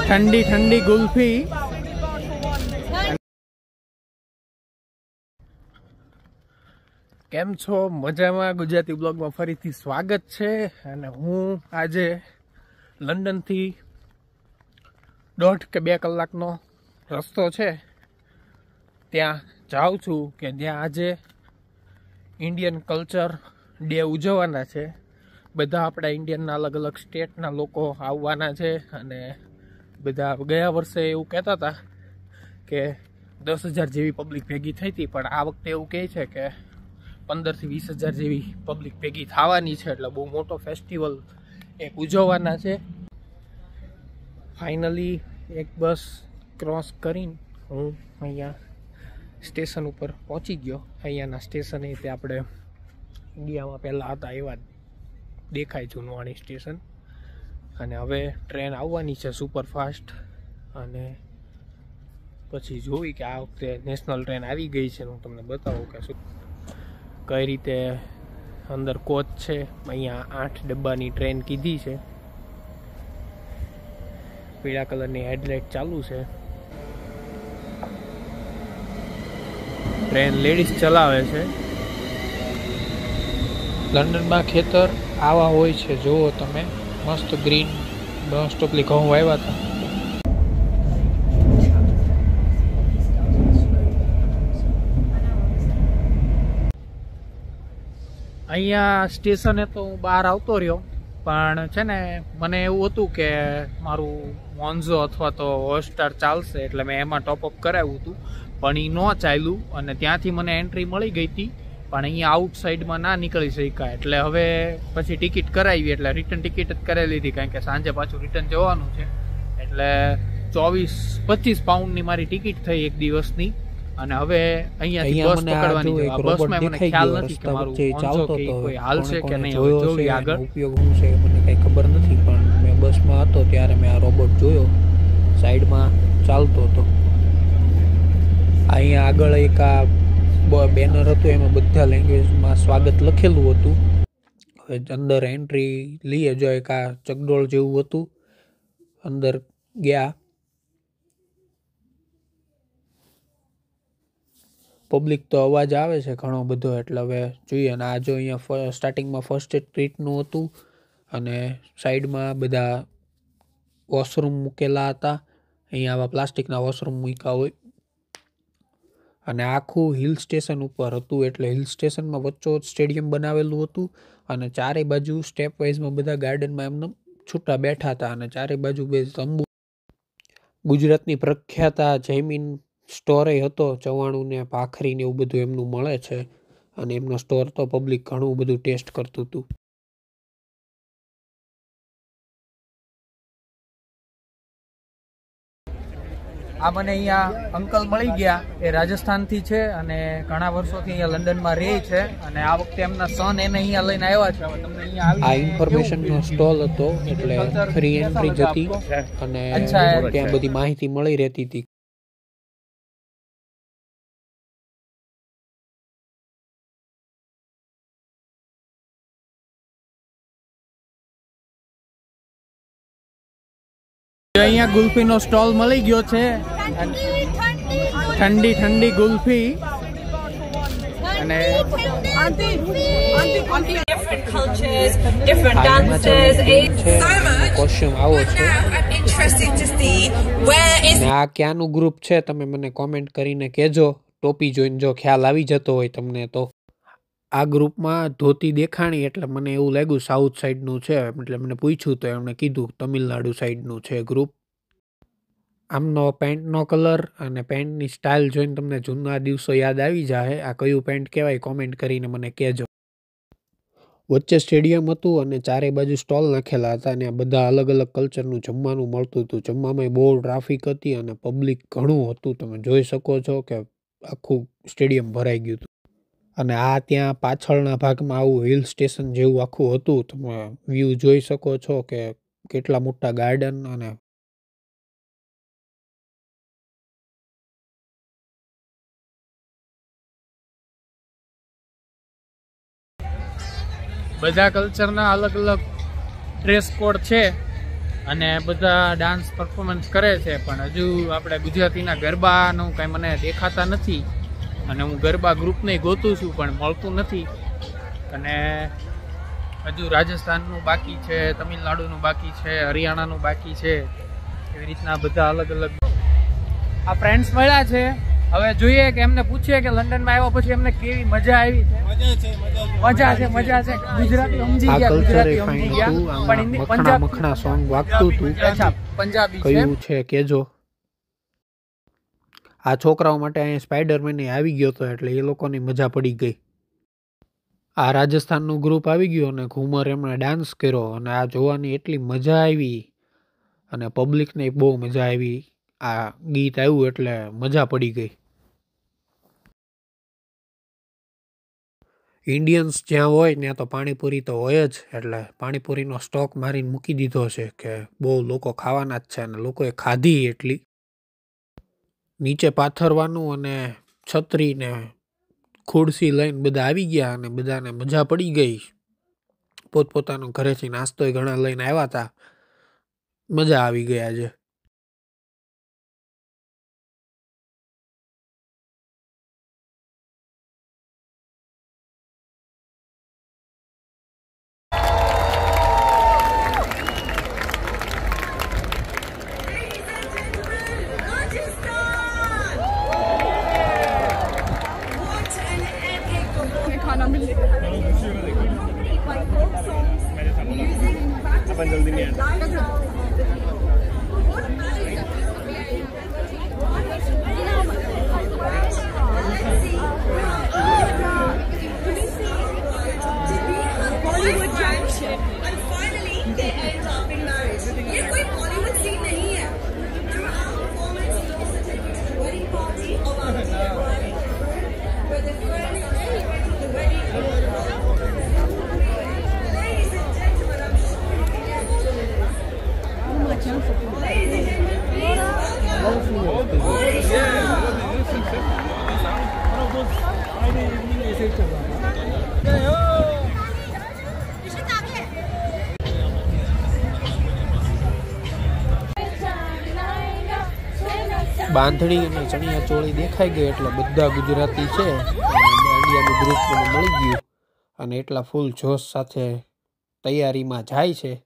ठंडी ठंडी गुल्फी। केम छो मजामां? गुजराती ब्लॉग में फरीथी स्वागत छे। अने हूँ आजे लंडन थी 1.5 કે 2 કલાકનો रस्तो छे त्यां जाऊं छूं के ज्यां आजे इंडियन कल्चर डे उजववाना छे। बधा आपड़ा इंडियन अलग अलग स्टेटना लोको आववाना छे अने बधा गया वर्षे एवुं कहेता था के 10,000 जेवी पब्लिक भेगी थई थी, पण आ वखते एवुं कहे छे के 15 થી 20,000 जेवी पब्लिक भेगी थवानी छे। એટલે બહુ મોટો ફેસ્ટિવલ એક ઉજવવાના છે। फाइनली एक बस क्रॉस करीने हूँ अहींया स्टेशन पर पहुंची गयो। अहींयाना स्टेशन ते आपणे इंडियामां पहेला हता एवा देखाय जूनवाणी स्टेशन। अने हवे ट्रेन आववानी छे सुपरफास्ट अने पछी जोई के आ वखते नेशनल ट्रेन आवी गई छे। हूँ तमने बतावुं के शुं कई रीते अंदर कोच छे। अहींया 8 डब्बानी ट्रेन कीधी छे। पीला कलरनी हेडलाइट चालू छे। ट्रेन लेडीज चलावे छे। लंडन में खेतर आवा होय छे, जोवो तमे मस्त ग्रीन बस स्टॉप घऊं वाव्या था। अहींया स्टेशने तो हूँ बहार आवतो रह्यो, पण छे ने मने एवुं हतुं के मारू मोन्झो अथवा तो हॉटस्टार चालशे एटले मैं एमां टॉपअप कराव्युं हतुं, पण ई न चाल्युं अने त्यांथी मने एंट्री मळी गई हती, पण अहींया आउटसाइड में ना निकળી शक्या। एटले हवे पछी टिकिट करावी एटले रिटर्न टिकिट ज करावी लीधी, कारण के सांजे पाछुं रिटर्न जवानुं छे। एटले 24-25 पाउंड नी मारी टिकिट थई एक दिवसनी। અને હવે અહીંયાથી બસ પકડવાની છે। આ બસમાં મને ખ્યાલ નથી કે મારું ચાલતો તો કોઈ હાલ છે કે નહીં, હવે જોઈ આગળ ઉપયોગ શું છે મને કઈ ખબર નથી, પણ મેં બસમાં હતો ત્યારે મેં આ રોબોટ જોયો સાઈડમાં ચાલતો હતો। અહીંયા આગળ એક આ બેનર હતું, એમાં બધા લેંગ્વેજમાં સ્વાગત લખેલું હતું। હવે અંદર એન્ટ્રી લઈએ, જો એક આ ચકડોળ જેવું હતું, અંદર ગયા पब्लिक तो अवाज आवे छे घणो बधो। एटले हवे जोईए। आ जो अहींया स्टार्टिंग में फर्स्ट एड किटनुं हतुं अने साइड में बधा वॉशरूम मूकेला हता। अहींया आवा प्लास्टिकना वॉशरूम मूक्या होय। अने आखुं हिल स्टेशन उपर हतुं, एटले हिल स्टेशन में वच्चोवच स्टेडियम बनावेलुं हतुं अने चारे बाजू स्टेप वाइज में बधा गार्डन में एमने छूटा बैठा हता अने चारे बाजू बे तंबू। गुजरातनी प्रख्यात जैमिन स्टोर हतो, चवाणु ने भाखरी ने एवुं बधुं एमनुं मळे छे अने एमनो स्टोर तो पब्लिक घणुं बधुं टेस्ट करतुं हतुं। आ मने अहींया अंकल मळी गया। ए राजस्थान थी छे अने घणा वर्षोथी अहींया लंडन में रहे छे अने आ वखते एमना सन एने अहींया लईने आव्या छे। હવે તમને અહીંયા આવી આ ઇન્ફોર્મેશન નો સ્ટોલ હતો, એટલે ફ્રી એન્ટ્રી જતી અને ત્યાં બધી માહિતી મળી રહેતી હતી। अहींया गुल्फी नो स्टॉल मळी गयो छे। ठंडी ठंडी गुल्फी different cultures, different dances. Costume આવો છે। I'm interested to see where is આ ક્યાંનું ગ્રુપ છે તમે મને કોમેન્ટ કરીને કહેજો। ટોપી જોઈને જો ખ્યાલ આવી જતો હોય તમને તો। આ ગ્રુપમાં ધોતી દેખાણી એટલે મને એવું લાગ્યું સાઉથ સાઈડનું છે, એટલે મને પૂછ્યું તો એમણે કીધું તમિલનાડુ સાઈડનું છે ગ્રુપ। આમનો પેન્ટનો કલર અને પેન્ટની સ્ટાઇલ જોઈને તમને જૂના દિવસો યાદ આવી જાય। આ કયું પેન્ટ કહેવાય કોમેન્ટ કરીને મને કહેજો। વચ્ચે સ્ટેડિયમ હતું અને ચારે બાજુ સ્ટોલ નાખેલા હતા અને આ બધા અલગ અલગ કલ્ચરનું જમવાનું મળતું હતું। જમવામાં બહુ ટ્રાફિક હતી અને પબ્લિક ઘણું હતું, તમે જોઈ શકો છો કે આખું સ્ટેડિયમ ભરાઈ ગયું હતું। અને આ ત્યાં પાછળના ભાગમાં આવું હિલ સ્ટેશન જેવું આખું હતું, તમે વ્યૂ જોઈ શકો છો કે કેટલા મોટા ગાર્ડન અને બધા કલ્ચરના અલગ અલગ ડ્રેસ કોડ છે। અને બધા ડાન્સ પરફોર્મન્સ કરે છે, પણ હજુ આપણે ગુજરાતીના ગરબાનું કાંઈ મને દેખાતા નથી. અને હું ગરબા ગ્રુપને ગોતું છું પણ મળતું નથી. અને હજુ રાજસ્થાનનું બાકી છે, તમિલનાડુનું બાકી છે, હરિયાણાનું બાકી છે. એવી રીતના બધા અલગ અલગ આ ફ્રેન્ડ્સ મળ્યા છે. હવે જોઈએ કે એમને પૂછીએ કે લંડનમાં આવ્યા પછી એમને કેવી મજા આવી છે. મજા છે. ગુજરાતી સમજી ગયા, પણ મખણા સોંગ વાગતું હતું. અચ્છા, પંજાબી કયું છે કેજો. આ છોકરાઓ માટે અહીંયા સ્પાઈડરમેન આવી ગયો હતો એટલે એ લોકોની મજા પડી ગઈ. આ રાજસ્થાનનું ગ્રુપ આવી ગયું અને ઘુમર એમણે ડાન્સ કર્યો અને આ જોવાની એટલી મજા આવી અને પબ્લિકને બહુ મજા આવી. આ ગીત આવ્યું એટલે મજા પડી ગઈ. ઇન્ડિયન્સ જ્યાં હોય ત્યાં તો પાણીપુરી તો હોય જ, એટલે પાણીપુરીનો સ્ટોક મારીને મૂકી દીધો છે કે બહુ લોકો ખાવાના જ છે અને લોકોએ ખાધી એટલી. નીચે પાથરવાનું અને છત્રી ને ખુરશી લઈને બધા આવી ગયા અને બધાને મજા પડી ગઈ. પોતપોતાનું ઘરેથી નાસ્તો ઘણા લઈને આવ્યા હતા. મજા આવી ગઈ આજે. બાંધણી અને ચણિયા ચોળી દેખાઈ ગઈ એટલે બધા ગુજરાતી છે. દાંડિયાનું ગ્રુપ મને મળી ગયું અને એટલા ફૂલ જોશ સાથે તૈયારીમાં જાય છે.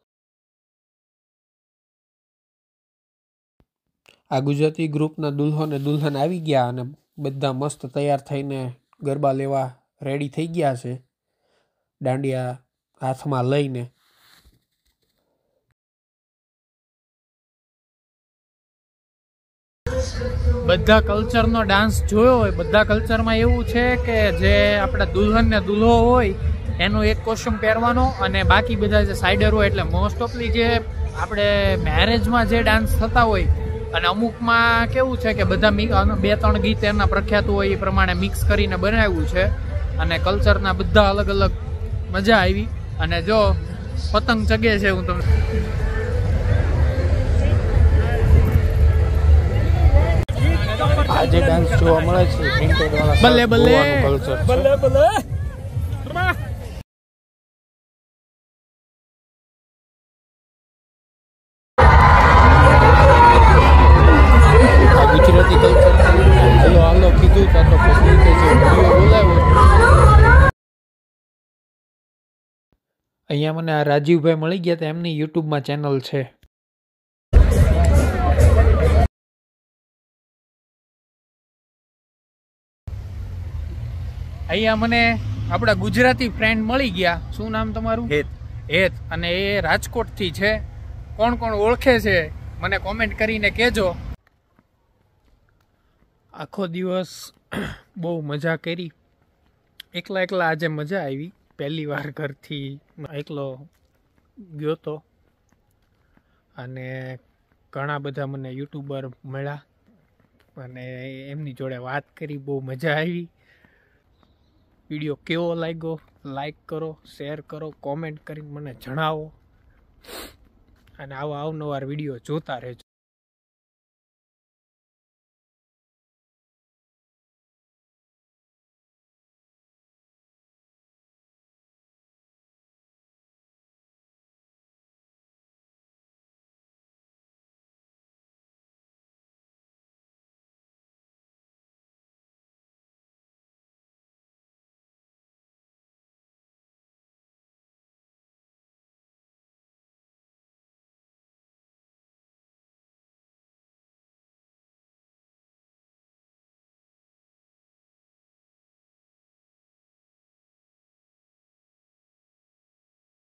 આ ગુજરાતી ગ્રુપના દુલ્હો ને દુલ્હન આવી ગયા અને બધા મસ્ત તૈયાર થઈને ગરબા લેવા રેડી થઈ ગયા છે, દાંડિયા હાથમાં લઈને. બધા કલ્ચરનો ડાન્સ જોયો હોય, બધા કલ્ચરમાં એવું છે કે જે આપણા દુલ્હન ને દુલ્હો હોય એનું એક કોસ્ટ્યુમ પહેરવાનો અને બાકી બધા જે સાઇડર હોય, એટલે મોસ્ટ ઓફલી જે આપણે મેરેજમાં જે ડાન્સ થતા હોય અને અમુકમાં કેવું છે કે બધા 2-3 ગીત એના પ્રખ્યાત હોય એ પ્રમાણે મિક્સ કરીને બનાવ્યું છે. અને કલ્ચરના બધા અલગ અલગ મજા આવી. અને જો પતંગ ચગે છે, હું તમને આજે ડાન્સ જોવા મળે છે પ્રિન્ટેડ વાળા. બલ્લે બલ્લે કલ્ચર બલ્લે બલ્લે. ગુજરાતી કલ્ચર હાલો કીધું તો પબ્લિકે જે વિડીયો બોલાવ્યો. અહીંયા મને આ રાજીવભાઈ મળી ગયા હતા, એમની યુટ્યુબમાં ચેનલ છે. અહીંયા મને આપણા ગુજરાતી ફ્રેન્ડ મળી ગયા. શું નામ તમારું? હેત. અને એ રાજકોટથી છે. કોણ કોણ ઓળખે છે મને કોમેન્ટ કરીને કહેજો. આખો દિવસ બહુ મજા કરી. એકલા આજે મજા આવી. પહેલી વાર ઘરથી એકલો ગયો તો અને ઘણા બધા મને યુટ્યુબર મળ્યા અને એમની જોડે વાત કરી. બહુ મજા આવી. વિડીયો કેવો લાગ્યો લાઈક કરો, શેર કરો, કોમેન્ટ કરીને મને જણાવો અને આવા અવનવાર વિડીયો જોતા રહેજો.